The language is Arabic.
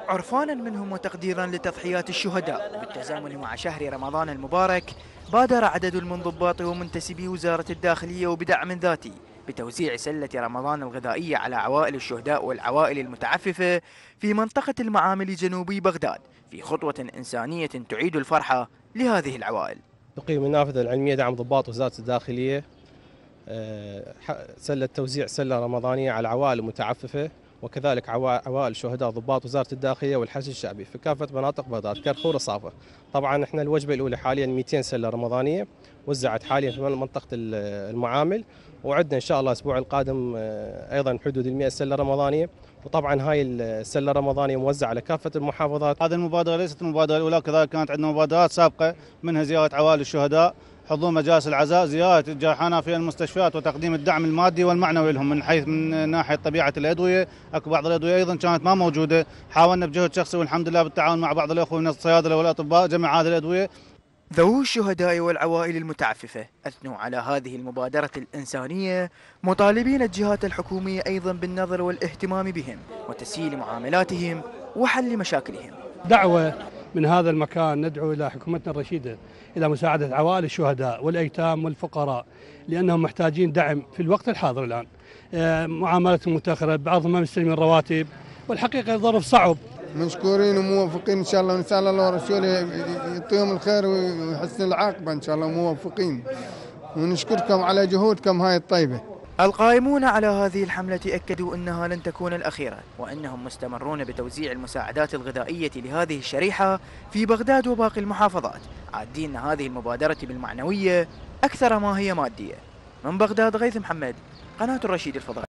عرفانا منهم وتقديرا لتضحيات الشهداء بالتزامن مع شهر رمضان المبارك، بادر عدد من ضباط ومنتسبي وزارة الداخلية وبدعم ذاتي بتوزيع سلة رمضان الغذائية على عوائل الشهداء والعوائل المتعففة في منطقة المعامل جنوبي بغداد، في خطوة إنسانية تعيد الفرحة لهذه العوائل. تقييم النافذة العلمية دعم ضباط وزارة الداخلية توزيع سلة رمضانية على العوائل المتعففة وكذلك عوائل شهداء ضباط وزارة الداخلية والحشد الشعبي في كافة مناطق بغداد كرخور وصافة. طبعا احنا الوجبة الأولى حاليا 200 سلة رمضانية وزعت حاليا في منطقة المعامل، وعدنا إن شاء الله الأسبوع القادم أيضا حدود 100 سلة رمضانية، وطبعا هاي السلة الرمضانية موزعة على كافة المحافظات. هذه المبادرة ليست المبادرة الأولى، كذلك كانت عندنا مبادرات سابقة منها زيارة عوائل الشهداء، حضور مجالس العزاء، زيارة الجرحى في المستشفيات وتقديم الدعم المادي والمعنوي لهم من ناحية طبيعة الأدوية. اكو بعض الأدوية أيضا كانت ما موجودة، حاولنا بجهد شخصي والحمد لله بالتعاون مع بعض الأخوة من الصيادلة والأطباء جمع هذه الأدوية. ذوو الشهداء والعوائل المتعففة أثنوا على هذه المبادرة الإنسانية، مطالبين الجهات الحكومية أيضا بالنظر والاهتمام بهم وتسهيل معاملاتهم وحل مشاكلهم. دعوة من هذا المكان ندعو إلى حكومتنا الرشيدة إلى مساعدة عوائل الشهداء والأيتام والفقراء، لأنهم محتاجين دعم في الوقت الحاضر الآن. معاملتهم متأخرة، بعضهم ما مستلمين الرواتب، والحقيقة الظرف صعب. مشكورين وموفقين إن شاء الله، ونسأل الله ورسوله يعطيهم الخير ويحسن العاقبة إن شاء الله، موفقين، ونشكركم على جهودكم هاي الطيبة. القائمون على هذه الحملة أكدوا أنها لن تكون الأخيرة، وأنهم مستمرون بتوزيع المساعدات الغذائية لهذه الشريحة في بغداد وباقي المحافظات، عادين هذه المبادرة بالمعنوية أكثر ما هي مادية. من بغداد غيث محمد، قناة الرشيد الفضائية.